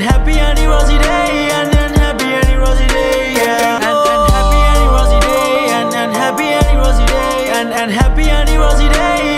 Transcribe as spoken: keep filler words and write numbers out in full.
happy anniversary day, and and happy anniversary day, yeah. And and happy anniversary day, and and happy anniversary day, and and happy anniversary day.